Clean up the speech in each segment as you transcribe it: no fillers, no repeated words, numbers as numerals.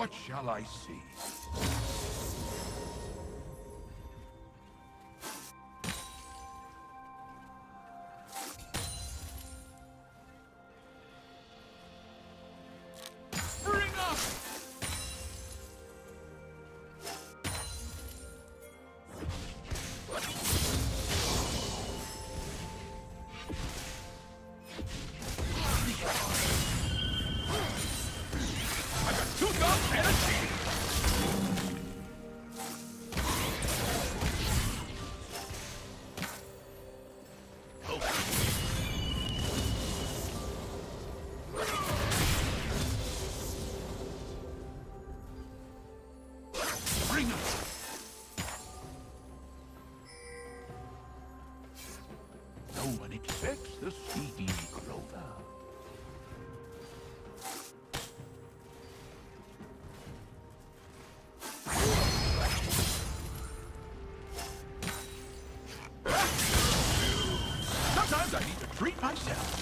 What shall I see? No one expects the speedy Clover. Sometimes I need to treat myself.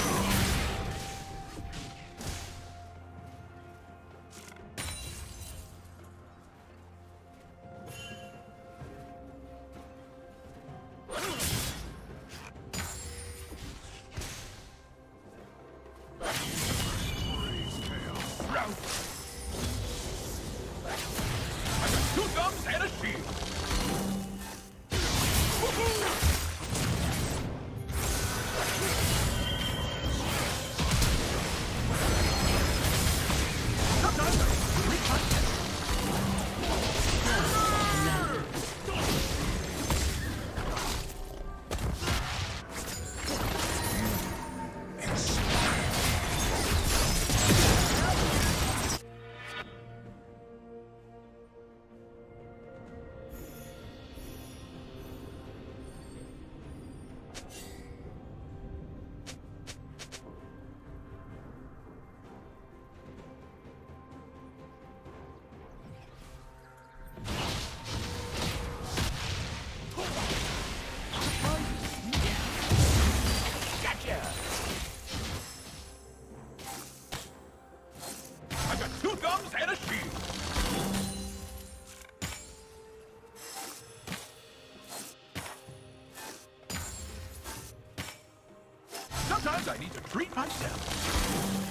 Sometimes I need to treat myself.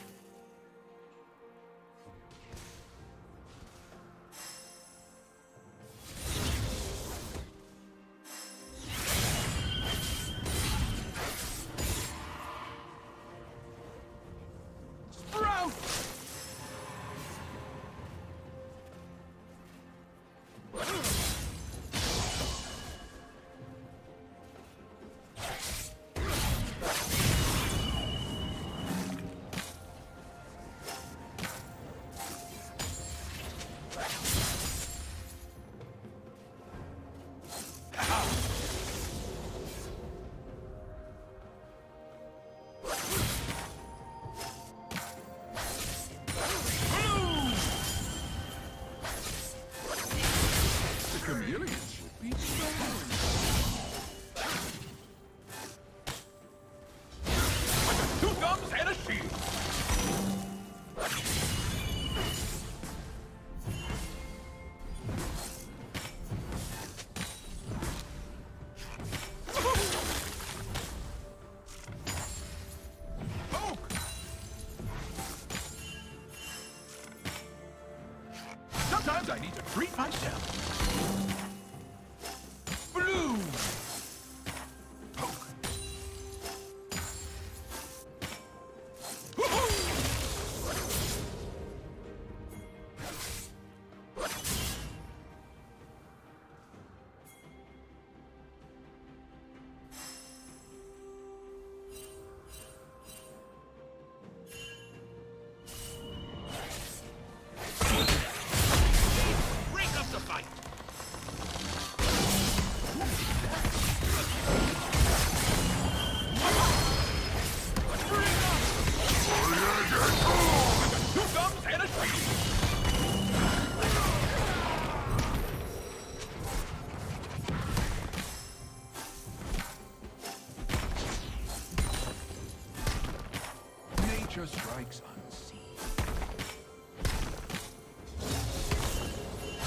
Sometimes I need to treat myself. Blue! Poke! Strikes unseen.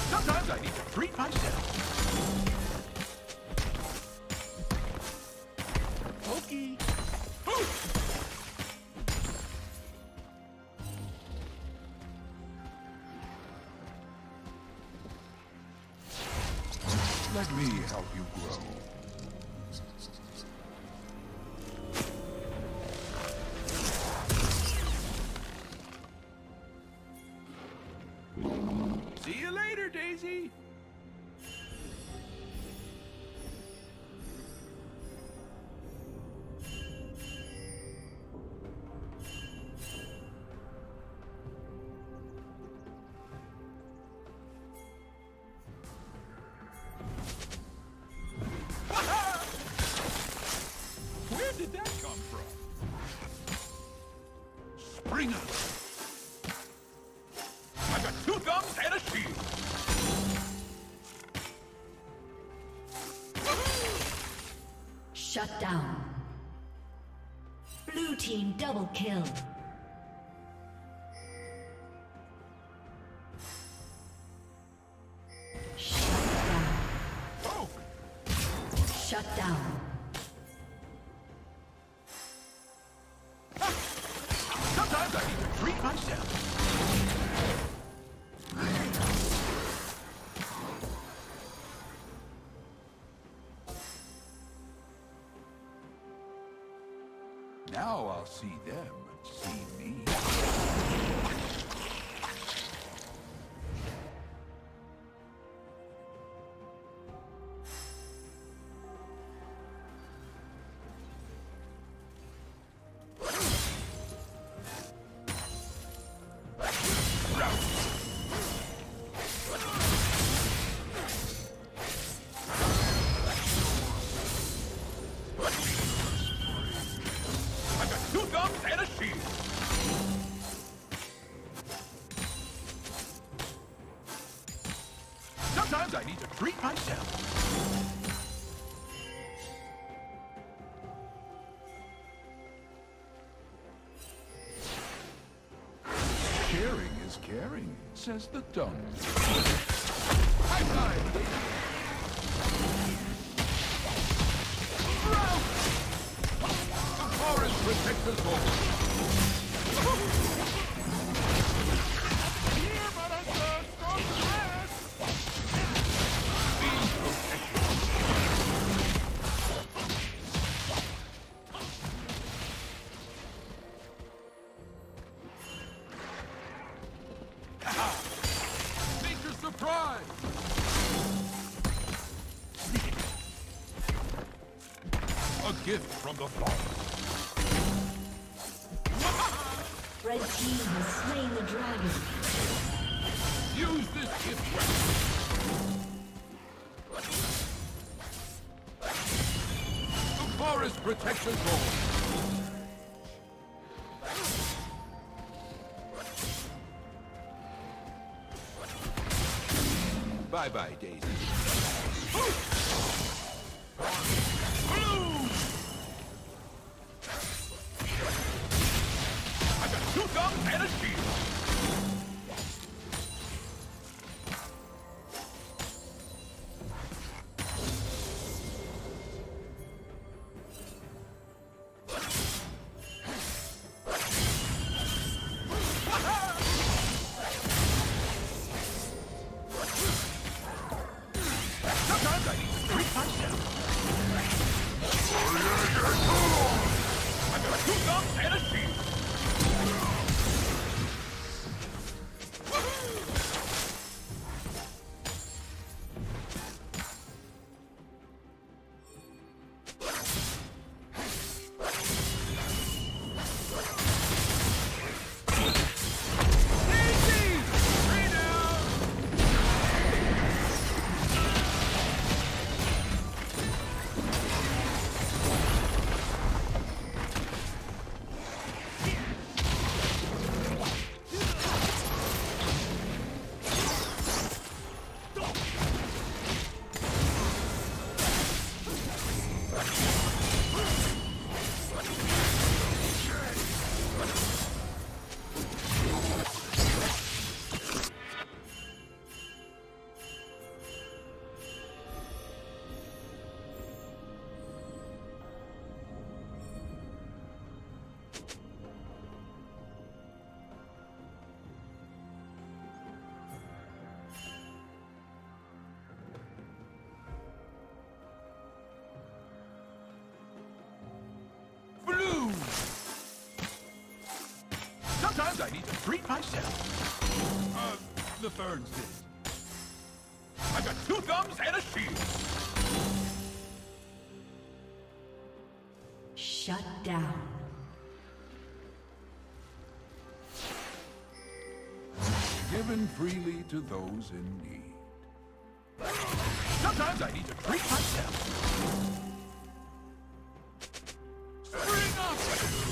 Sometimes I need to treat myself. Pokey. Let me help you grow. See you later, Daisy. Where did that come from? Spring up. I've got 2 thumbs and a shield. Shut down. Blue team double kill. Shut down. Oh. Shut down. Sometimes I need to treat myself. Now I'll see them see me. I've got 2 thumbs and a shield. Sometimes I need to treat myself. Sharing is caring, says the dumb. High five, lady. The forest protects us all. Here, but I'm strong grass. Being protected. Nature's surprise! A gift from the forest. Red team has slain the dragon. Use this gift well. The forest protects us all. Bye-bye, Daisy. I've got 2 thumbs and a shield. Sometimes I need to treat myself. I've got 2 thumbs and a shield. Sometimes I need to treat myself. The ferns did. I've got 2 thumbs and a shield. Shut down. Given freely to those in need. Sometimes I need to treat myself. Spring up!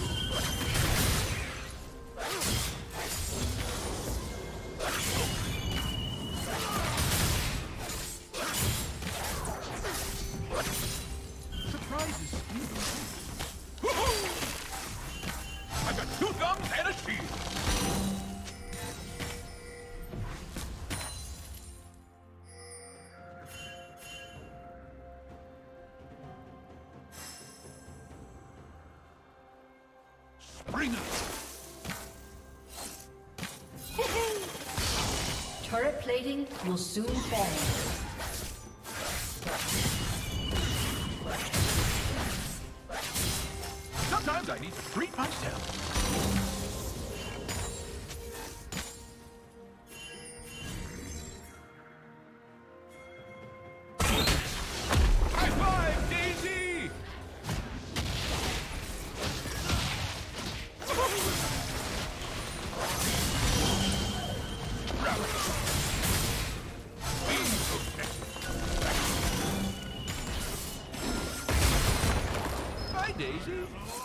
Surprises Steve. I've got 2 thumbs and a shield. Spring up! Turret plating will soon fall. Sometimes I need to treat myself. High five, Daisy! Bye, Daisy.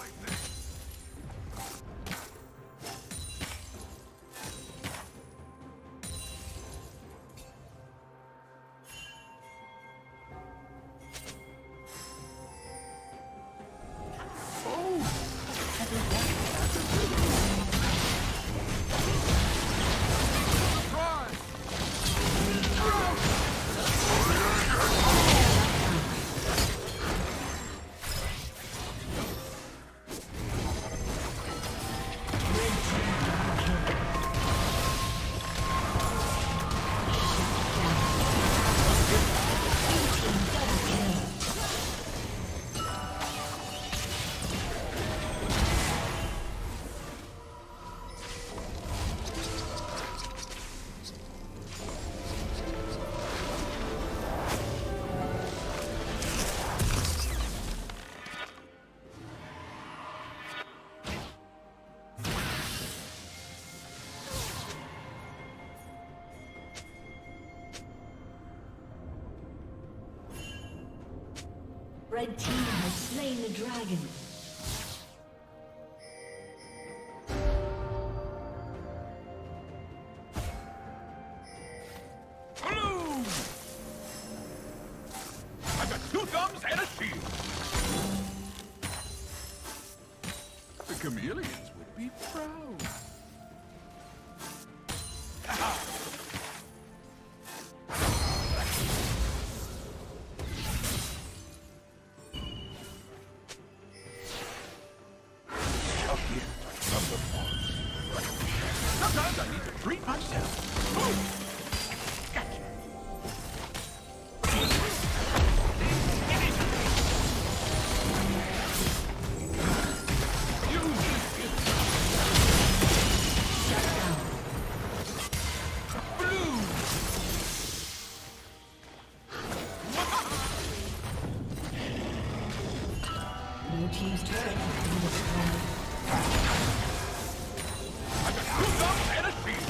Red team has slain the dragon. Blue! I've got 2 thumbs and a shield. The chameleons would be proud. Sometimes I need to treat myself. Gotcha. Blue. Blue team's turret has been destroyed. I've got 2 thumbs and a shield.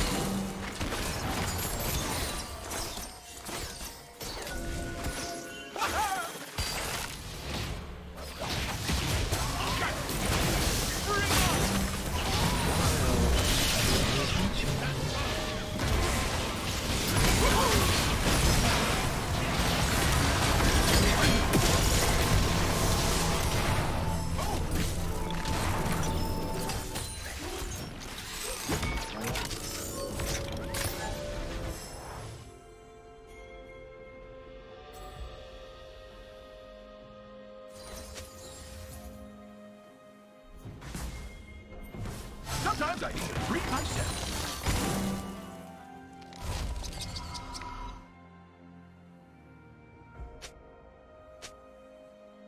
Sometimes I need to treat myself.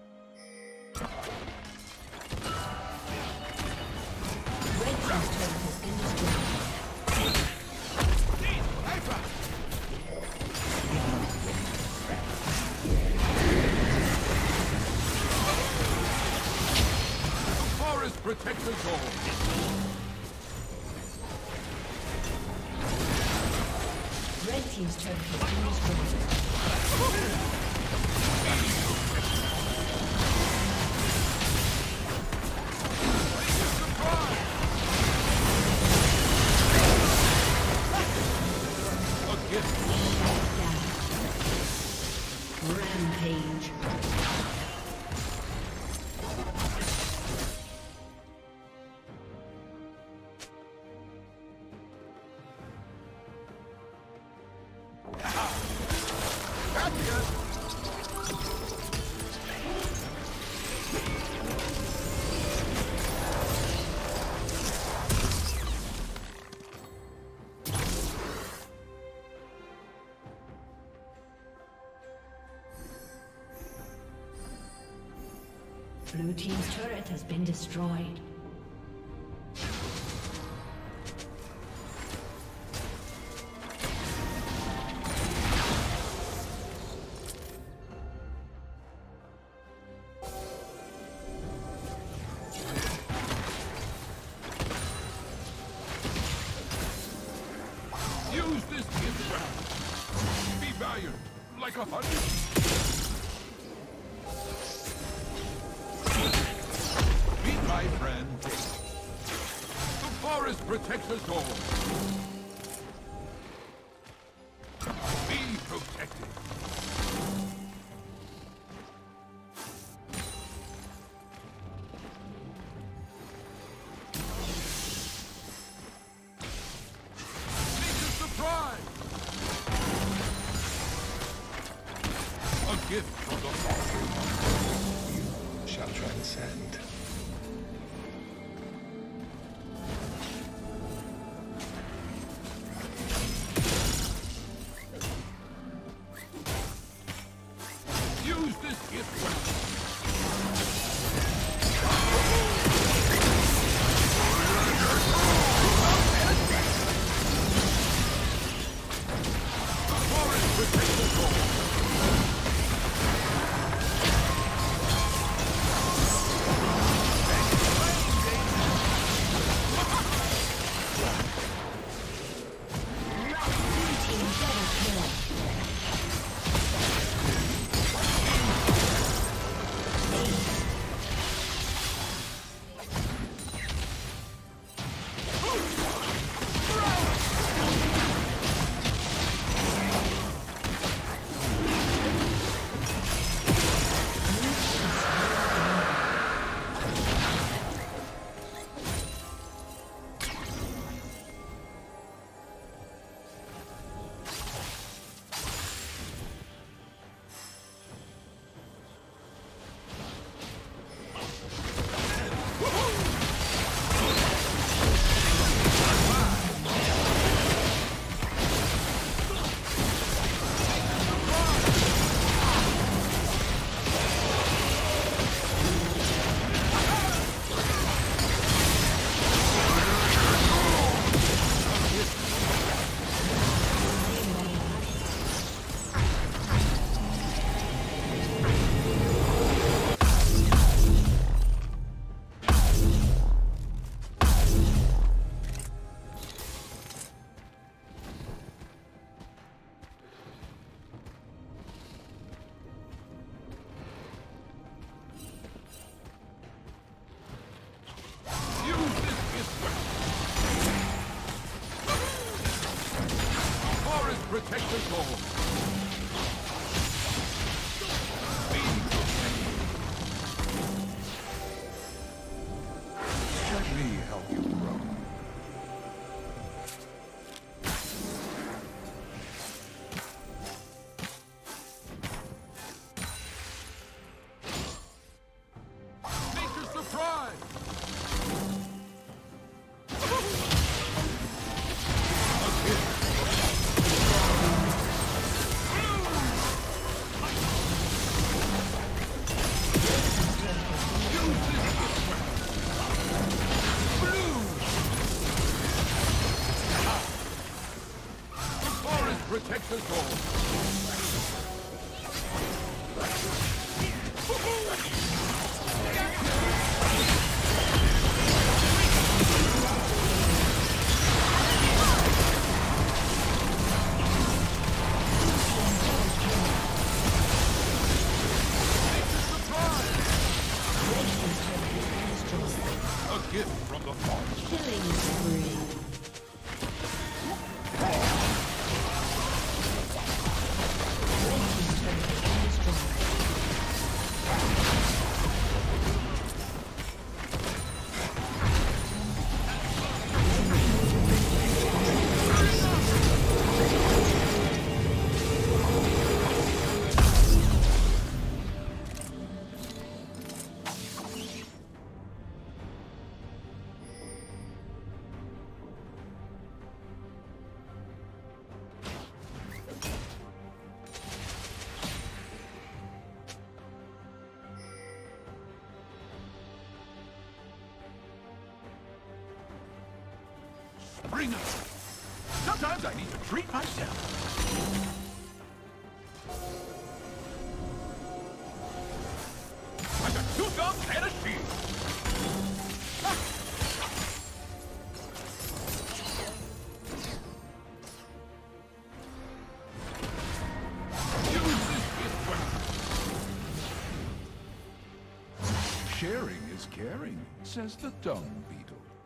Red team's turret has protects us all. Red team's turret has been destroyed. Rampage. Blue team's turret has been destroyed. Use this gift well. Be valiant, like a hunter. My friend, the forest protects us all. Be protected. Make a surprise. A gift from the forest. You shall transcend. Use this gift well. The forest protects us all. Protect us all. Be protected. Let me help you grow. Make a surprise. Protect us all. Bring up. Sometimes I need to treat myself. I got 2 guns and a shield. Use this gift weapon. Sharing is caring, says the dung beetle.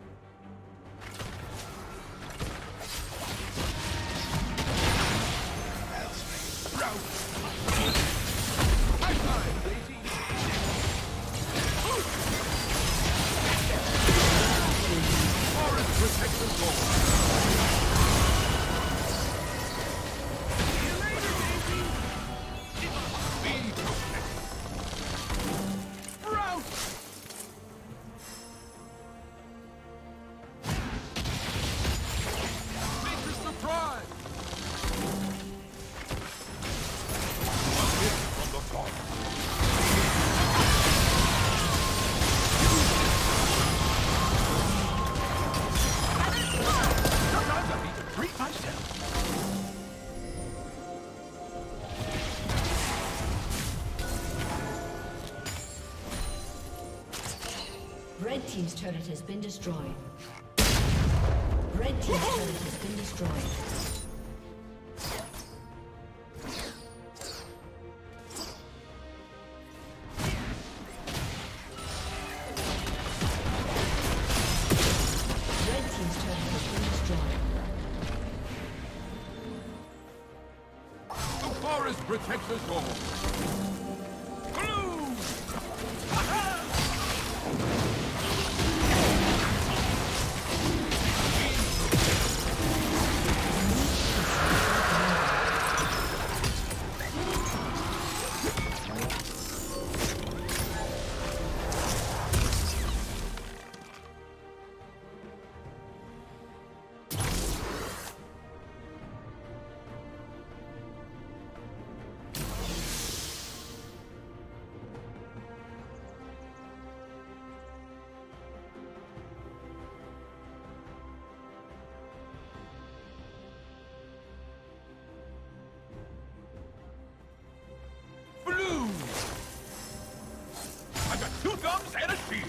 Red team's turret has been destroyed. Red team's turret has been destroyed. Red team's turret has been destroyed. The forest protects us all. Blue! I got 2 guns and a shield.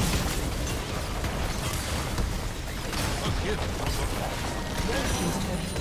Red team's turret